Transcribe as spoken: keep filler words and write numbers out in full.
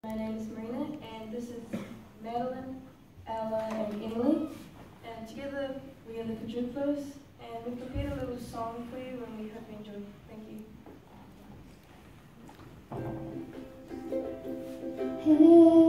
My name is Marina, and this is Madeline, Ella, and Emily. And together we are the Quadruplers, and we prepared a little song for you, and we hope you enjoy. Thank you. Hey.